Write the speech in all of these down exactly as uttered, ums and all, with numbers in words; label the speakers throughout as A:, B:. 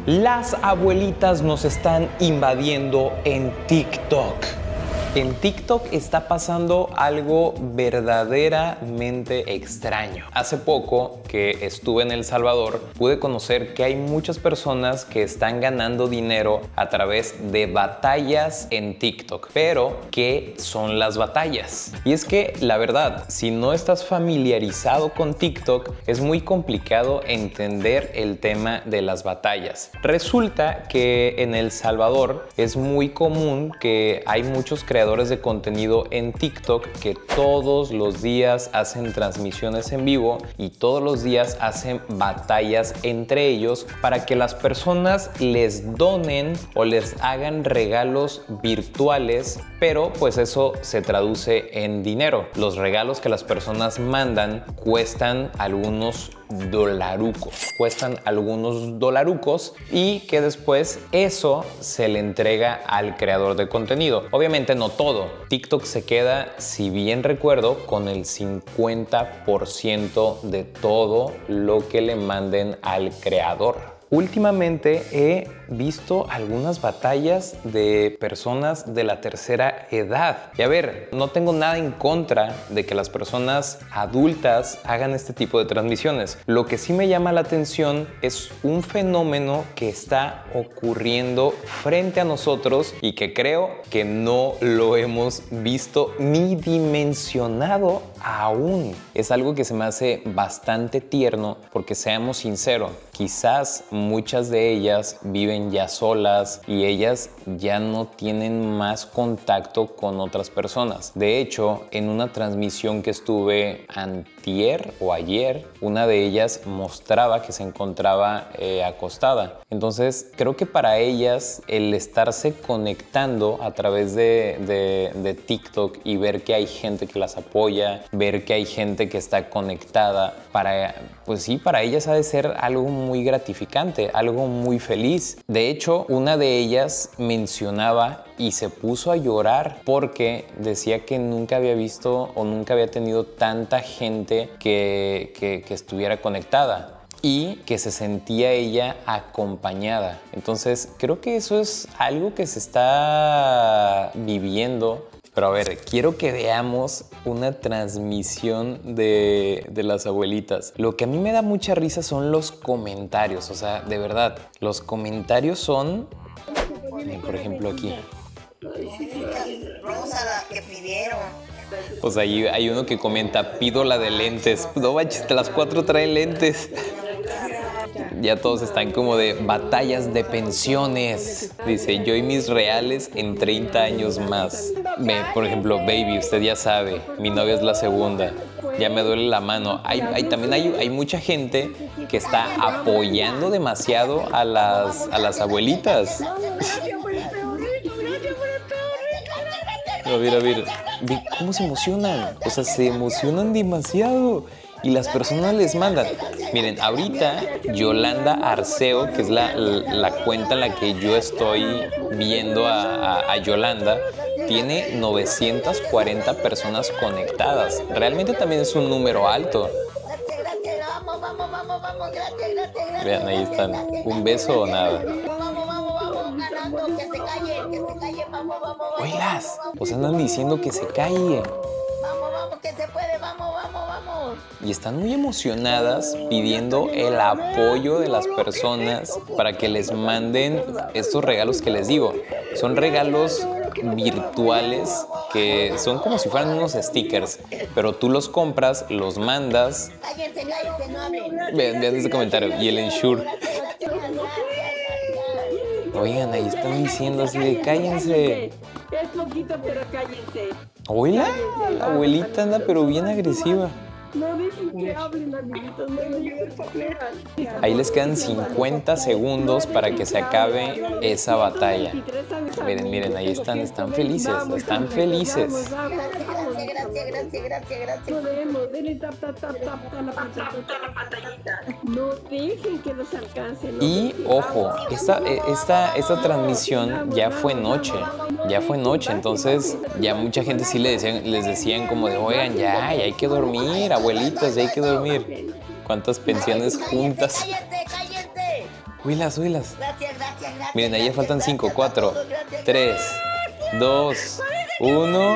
A: Las abuelitas nos están invadiendo en TikTok. En TikTok está pasando algo verdaderamente extraño. Hace poco que estuve en El Salvador, pude conocer que hay muchas personas que están ganando dinero a través de batallas en TikTok. Pero, ¿qué son las batallas? Y es que, la verdad, si no estás familiarizado con TikTok, es muy complicado entender el tema de las batallas. Resulta que en El Salvador es muy común que hay muchos creadores de contenido en TikTok que todos los días hacen transmisiones en vivo y todos los días hacen batallas entre ellos para que las personas les donen o les hagan regalos virtuales, pero pues eso se traduce en dinero. Los regalos que las personas mandan cuestan algunos dolarucos, cuestan algunos dolarucos y que después eso se le entrega al creador de contenido. Obviamente no todo. TikTok se queda, si bien recuerdo, con el cincuenta por ciento de todo lo que le manden al creador. Últimamente he visto algunas batallas de personas de la tercera edad. Y a ver, no tengo nada en contra de que las personas adultas hagan este tipo de transmisiones. Lo que sí me llama la atención es un fenómeno que está ocurriendo frente a nosotros y que creo que no lo hemos visto ni dimensionado aún. Es algo que se me hace bastante tierno porque, seamos sinceros, quizás muchas de ellas viven ya solas y ellas ya no tienen más contacto con otras personas. De hecho, en una transmisión que estuve antier o ayer, una de ellas mostraba que se encontraba eh, acostada. Entonces, creo que para ellas el estarse conectando a través de, de, de TikTok y ver que hay gente que las apoya, ver que hay gente que está conectada, para, pues sí, para ellas ha de ser algo muy gratificante, algo muy feliz. De hecho, una de ellas mencionaba y se puso a llorar porque decía que nunca había visto o nunca había tenido tanta gente que, que, que estuviera conectada y que se sentía ella acompañada. Entonces, creo que eso es algo que se está viviendo. Pero a ver, quiero que veamos una transmisión de, de las abuelitas. Lo que a mí me da mucha risa son los comentarios. O sea, de verdad, los comentarios son... Por ejemplo, aquí.
B: Vamos a la que pidieron.
A: Pues ahí hay uno que comenta, pido la de lentes. No manches, las cuatro traen lentes. Ya todos están como de batallas de pensiones. Dice, yo y mis reales en treinta años más. Ve, por ejemplo, baby, usted ya sabe, mi novia es la segunda. Ya me duele la mano. Hay, hay, también hay, hay mucha gente que está apoyando demasiado a las, a las abuelitas. A ver, a ver, ve cómo se emocionan. O sea, se emocionan demasiado. Y las personas les mandan. Miren, ahorita Yolanda Arceo, que es la, la cuenta en la que yo estoy viendo a, a, a Yolanda, tiene novecientas cuarenta personas conectadas. Realmente también es un número alto. Vean, ahí están. ¿Un beso o nada? Oilas, pues andan diciendo que se callen.
B: Que se puede, vamos, vamos, vamos.
A: Y están muy emocionadas pidiendo el apoyo de las personas para que les manden estos regalos que les digo. Son regalos virtuales que son como si fueran unos stickers, pero tú los compras, los mandas.
B: Cállense, cállense, no hablen.
A: Vean, vean este comentario. Y el Ensure. Oigan, ahí están diciendo así de cállense.
C: Es poquito, pero cállense.
A: Oiga, la abuelita anda pero bien agresiva.
C: No dejen que hablen, amiguitos, no dejen que hablen.
A: Ahí les quedan cincuenta segundos para que se acabe esa batalla. Miren, miren, ahí están, están felices, están felices.
B: Gracias, gracias, gracias, gracias.
C: Podemos, denle tap, tap, tap, tap, tap, la pantallita. No dejen que nos alcancen.
A: Y ojo, esta, esta, esta transmisión ya fue noche, ya fue noche, entonces ya mucha gente sí les decían, les decían como de, oigan, ya, ya hay que dormir, abuelitas, ya hay que dormir. ¿Cuántas pensiones juntas?
B: Cállate, cállate.
A: Huilas, huilas.
B: Gracias, gracias, gracias.
A: Miren, ahí ya
B: gracias,
A: faltan
B: gracias
A: cinco,
B: a
A: cuatro,
B: todos, gracias,
A: tres, dos, uno.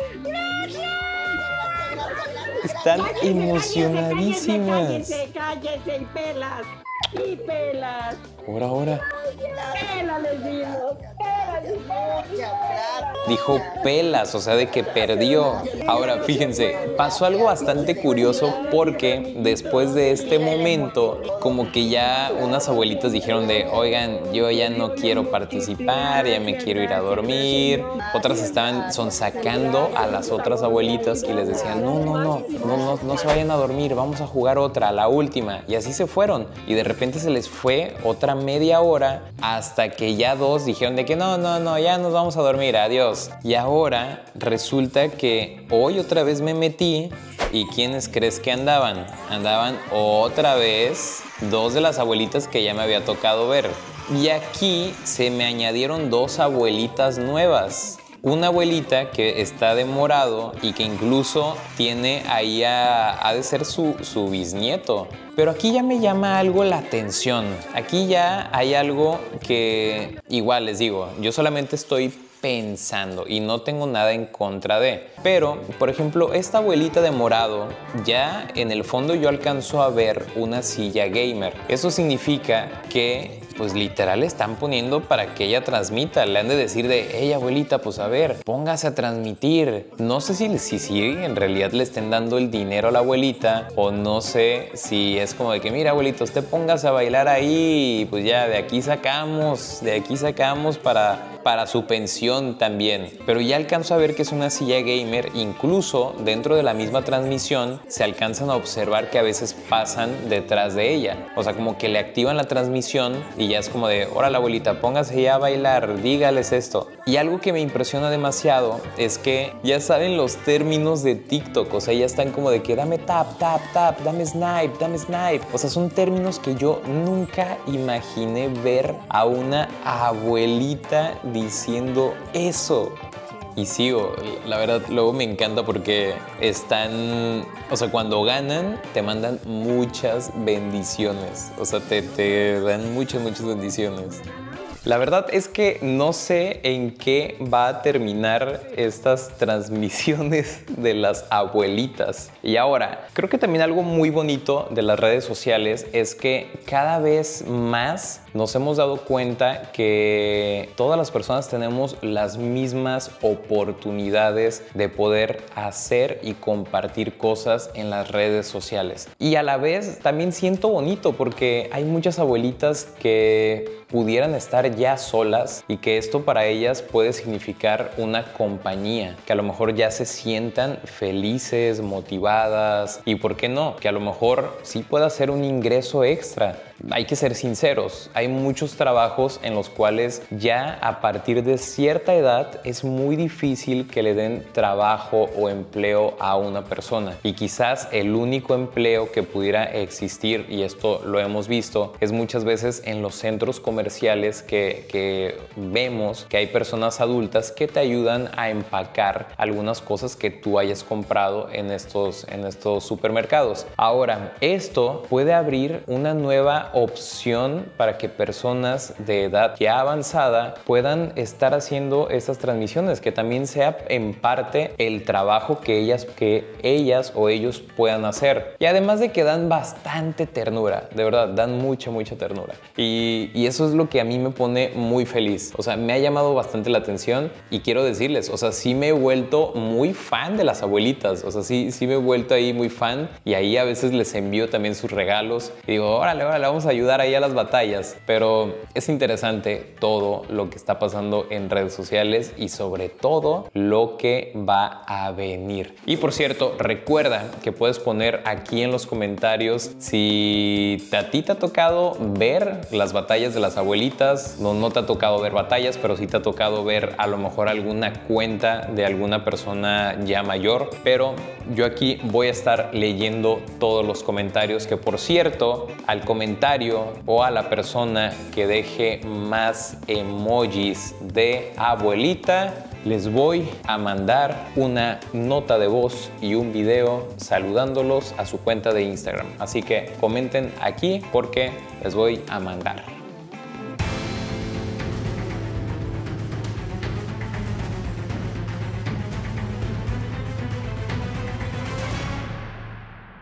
A: Están emocionadísimas.
C: Cállese, cállese y pelas. Y pelas.
A: Ahora, ahora.
C: Pelas les dimos. Pelas les dimos.
B: Muchas gracias.
A: Dijo pelas, o sea, de que perdió. Ahora, fíjense, pasó algo bastante curioso porque después de este momento, como que ya unas abuelitas dijeron de, oigan, yo ya no quiero participar, ya me quiero ir a dormir. Otras estaban sonsacando a las otras abuelitas y les decían, no, no, no, no, no, no se vayan a dormir, vamos a jugar otra, la última. Y así se fueron. Y de repente se les fue otra media hora hasta que ya dos dijeron de que no, no, no, ya nos vamos a dormir, adiós. Y ahora resulta que hoy otra vez me metí y ¿quiénes crees que andaban? Andaban otra vez dos de las abuelitas que ya me había tocado ver. Y aquí se me añadieron dos abuelitas nuevas. Una abuelita que está de morado y que incluso tiene ahí a, ha de ser su, su bisnieto. Pero aquí ya me llama algo la atención. Aquí ya hay algo que, igual les digo, yo solamente estoy pensando y no tengo nada en contra de. Pero, por ejemplo, esta abuelita de morado, ya en el fondo yo alcanzo a ver una silla gamer. Eso significa que, pues literal, están poniendo para que ella transmita. Le han de decir de, hey abuelita, pues a ver, póngase a transmitir. No sé si, si, si en realidad le estén dando el dinero a la abuelita o no sé si es como de que, mira abuelita, usted póngase a bailar ahí y pues ya de aquí sacamos, de aquí sacamos para... para su pensión también. Pero ya alcanzo a ver que es una silla gamer. Incluso dentro de la misma transmisión se alcanzan a observar que a veces pasan detrás de ella. O sea, como que le activan la transmisión y ya es como de, órale abuelita, póngase ya a bailar, dígales esto. Y algo que me impresiona demasiado es que ya saben los términos de TikTok. O sea, ya están como de que dame tap, tap, tap, dame snipe, dame snipe. O sea, son términos que yo nunca imaginé ver a una abuelita diciendo eso. Y sigo, la verdad, luego me encanta porque están, o sea, cuando ganan te mandan muchas bendiciones, o sea, te, te dan muchas, muchas bendiciones. La verdad es que no sé en qué va a terminar estas transmisiones de las abuelitas. Y ahora, creo que también algo muy bonito de las redes sociales es que cada vez más nos hemos dado cuenta que todas las personas tenemos las mismas oportunidades de poder hacer y compartir cosas en las redes sociales. Y a la vez también siento bonito porque hay muchas abuelitas que pudieran estar ya solas y que esto para ellas puede significar una compañía, que a lo mejor ya se sientan felices, motivadas y por qué no, que a lo mejor sí pueda ser un ingreso extra. Hay que ser sinceros, hay muchos trabajos en los cuales ya a partir de cierta edad es muy difícil que le den trabajo o empleo a una persona y quizás el único empleo que pudiera existir, y esto lo hemos visto, es muchas veces en los centros comerciales que, que vemos que hay personas adultas que te ayudan a empacar algunas cosas que tú hayas comprado en estos, en estos supermercados. Ahora, esto puede abrir una nueva opción para que personas de edad ya avanzada puedan estar haciendo estas transmisiones, que también sea en parte el trabajo que ellas, que ellas o ellos puedan hacer. Y además de que dan bastante ternura, de verdad, dan mucha, mucha ternura. Y, y eso es lo que a mí me pone muy feliz. O sea, me ha llamado bastante la atención y quiero decirles, o sea, sí me he vuelto muy fan de las abuelitas. O sea, sí, sí me he vuelto ahí muy fan y ahí a veces les envío también sus regalos y digo, órale, órale, vamos a ayudar ahí a las batallas. Pero es interesante todo lo que está pasando en redes sociales y sobre todo lo que va a venir. Y por cierto, recuerda que puedes poner aquí en los comentarios si a ti te ha tocado ver las batallas de las abuelitas. No, no te ha tocado ver batallas, pero sí te ha tocado ver a lo mejor alguna cuenta de alguna persona ya mayor. Pero yo aquí voy a estar leyendo todos los comentarios, que por cierto, al comentario o a la persona que deje más emojis de abuelita, les voy a mandar una nota de voz y un video saludándolos a su cuenta de Instagram. Así que comenten aquí porque les voy a mandar.